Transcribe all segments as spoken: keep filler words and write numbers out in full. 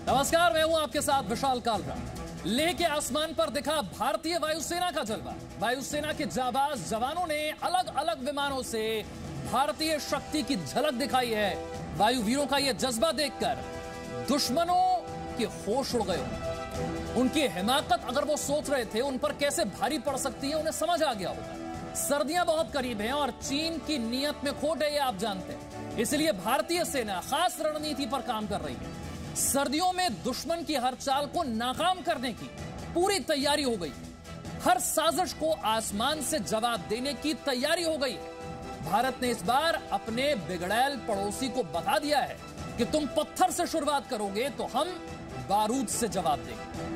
नमस्कार, मैं हूं आपके साथ विशाल कालरा। लेह के आसमान पर दिखा भारतीय वायुसेना का जलवा। वायुसेना के जाबाज जवानों ने अलग अलग विमानों से भारतीय शक्ति की झलक दिखाई है। वायुवीरों का यह जज्बा देखकर दुश्मनों के होश उड़ गए। उनकी हिमाकत अगर वो सोच रहे थे उन पर कैसे भारी पड़ सकती है, उन्हें समझ आ गया होगा। सर्दियां बहुत करीब हैं और चीन की नीयत में खोट है, ये आप जानते हैं। इसलिए भारतीय सेना खास रणनीति पर काम कर रही है। सर्दियों में दुश्मन की हर चाल को नाकाम करने की पूरी तैयारी हो गई। हर साजिश को आसमान से जवाब देने की तैयारी हो गई। भारत ने इस बार अपने बिगड़ैल पड़ोसी को बता दिया है कि तुम पत्थर से शुरुआत करोगे तो हम बारूद से जवाब देंगे।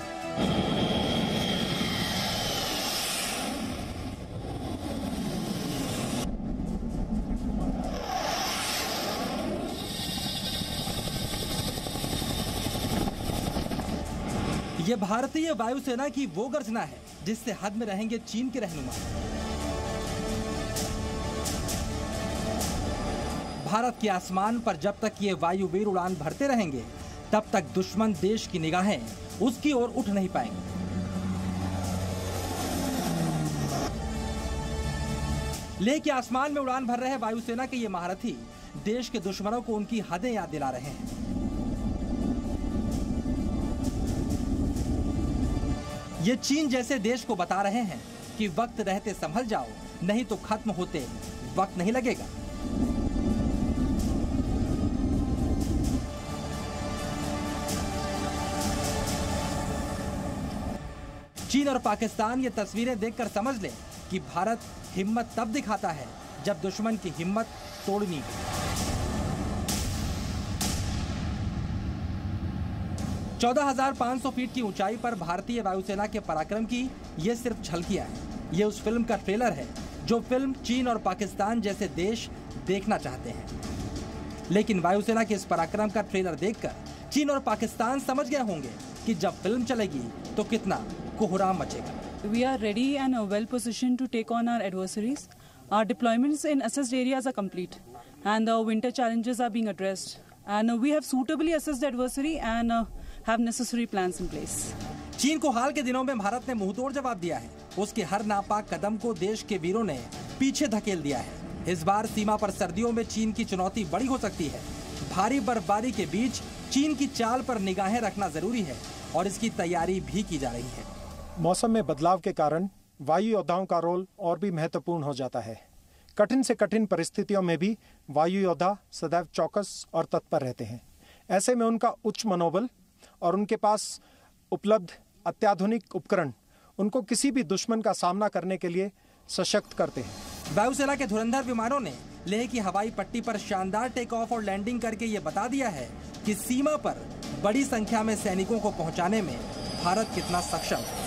ये भारतीय वायुसेना की वो गर्जना है जिससे हद में रहेंगे चीन के रहनुमा। भारत के आसमान पर जब तक ये वायुवीर उड़ान भरते रहेंगे तब तक दुश्मन देश की निगाहें उसकी ओर उठ नहीं पाएंगी। लेह के आसमान में उड़ान भर रहे वायुसेना के ये महारथी देश के दुश्मनों को उनकी हदें याद दिला रहे हैं। ये चीन जैसे देश को बता रहे हैं कि वक्त रहते संभल जाओ, नहीं तो खत्म होते वक्त नहीं लगेगा। चीन और पाकिस्तान ये तस्वीरें देखकर समझ ले कि भारत हिम्मत तब दिखाता है जब दुश्मन की हिम्मत तोड़नी हो। चौदह हजार पाँच सौ फीट की ऊंचाई पर भारतीय वायुसेना के पराक्रम की ये सिर्फ झलकियां है। ये उस फिल्म का ट्रेलर है जो फिल्म चीन और पाकिस्तान जैसे देश देखना चाहते हैं। लेकिन वायुसेना के इस पराक्रम का ट्रेलर देखकर चीन और पाकिस्तान समझ गए होंगे कि जब फिल्म चलेगी तो कितना कोहराम मचेगा। We are ready and well positioned to take on our adversaries. Our deployments in assessed areas are complete and the winter challenges are being addressed. And we have suitably assessed the adversary and uh, have necessary plans in place. चीन को हाल के दिनों में भारत ने मुंहतोड़ जवाब दिया है। उसके हर नापाक कदम को देश के वीरों ने पीछे धकेल दिया है। इस बार सीमा पर सर्दियों में चीन की चुनौती बड़ी हो सकती है। भारी बर्फबारी के बीच चीन की चाल पर निगाहें रखना जरूरी है और इसकी तैयारी भी की जा रही है। मौसम में बदलाव के कारण वायु योद्धाओं का रोल और भी महत्वपूर्ण हो जाता है। कठिन से कठिन परिस्थितियों में भी वायु योद्धा सदैव चौकस और तत्पर रहते हैं। ऐसे में उनका उच्च मनोबल और उनके पास उपलब्ध अत्याधुनिक उपकरण उनको किसी भी दुश्मन का सामना करने के लिए सशक्त करते हैं। वायुसेना के धुरंधर विमानों ने लेह की हवाई पट्टी पर शानदार टेक ऑफ और लैंडिंग करके ये बता दिया है कि सीमा पर बड़ी संख्या में सैनिकों को पहुंचाने में भारत कितना सक्षम है।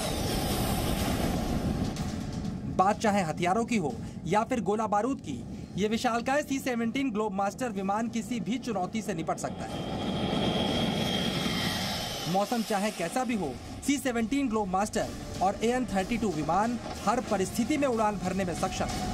बात चाहे हथियारों की हो या फिर गोला बारूद की, ये विशालकाय सी सेवनटीन ग्लोब मास्टर विमान किसी भी चुनौती से निपट सकता है। मौसम चाहे कैसा भी हो, सी सेवनटीन ग्लोब मास्टर और ए एन थर्टी टू विमान हर परिस्थिति में उड़ान भरने में सक्षम है।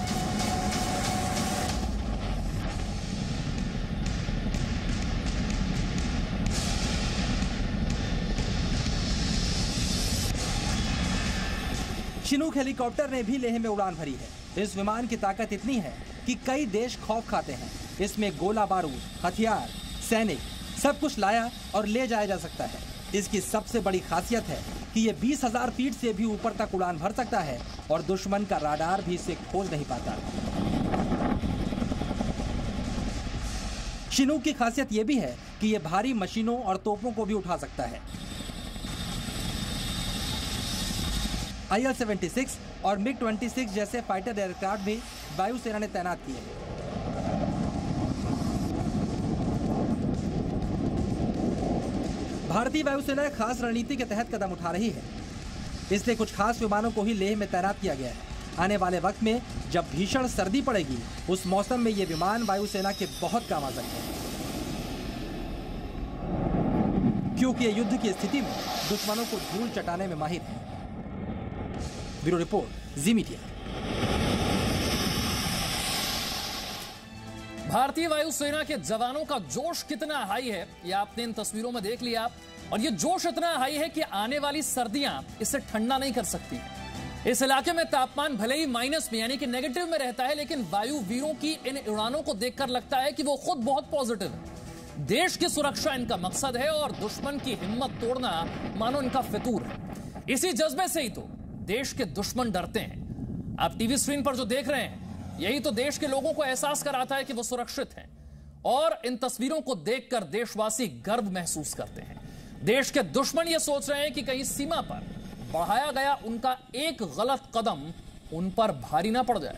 चिनूक हेलीकॉप्टर ने भी लेह में उड़ान भरी है। इस विमान की ताकत इतनी है कि कई देश खौफ खाते हैं। इसमें गोला बारूद, हथियार, सैनिक सब कुछ लाया और ले जाया जा सकता है। इसकी सबसे बड़ी खासियत है कि ये बीस हजार फीट से भी ऊपर तक उड़ान भर सकता है और दुश्मन का राडार भी इसे खोज नहीं पाता। चिनूक की खासियत यह भी है कि यह भारी मशीनों और तोपों को भी उठा सकता है। आई एल सेवेंटी सिक्स और मिग ट्वेंटी सिक्स जैसे फाइटर एयरक्राफ्ट भी वायुसेना ने तैनात किए हैं। भारतीय वायुसेना खास रणनीति के तहत कदम उठा रही है, इसलिए कुछ खास विमानों को ही लेह में तैनात किया गया है। आने वाले वक्त में जब भीषण सर्दी पड़ेगी, उस मौसम में ये विमान वायुसेना के बहुत काम आ सकते हैं, क्योंकि ये युद्ध की स्थिति में दुश्मनों को धूल चटाने में माहिर है। Bureau report, Zee Media. भारतीय वायुसेना के जवानों का जोश कितना हाई है, यह आपने इन तस्वीरों में देख लिया। और यह जोश इतना हाई है कि आने वाली सर्दियां इसे ठंडा नहीं कर सकती। इस इलाके में तापमान भले ही माइनस में यानी कि नेगेटिव में रहता है, लेकिन वायु वीरों की इन उड़ानों को देखकर लगता है कि वो खुद बहुत पॉजिटिव है। देश की सुरक्षा इनका मकसद है और दुश्मन की हिम्मत तोड़ना मानो इनका फितूर है। इसी जज्बे से ही तो देश के दुश्मन डरते हैं। आप टीवी स्क्रीन पर जो देख रहे हैं, यही तो देश के लोगों को एहसास कराता है कि वो सुरक्षित हैं। और इन तस्वीरों को देखकर देशवासी गर्व महसूस करते हैं। देश के दुश्मन ये सोच रहे हैं कि कहीं सीमा पर बढ़ाया गया उनका एक गलत कदम उन पर भारी ना पड़ जाए।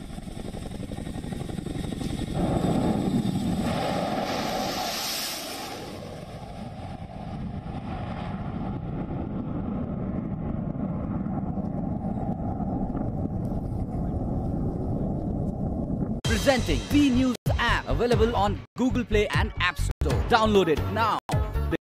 Presenting V News app, available on Google Play and App Store. Download it now.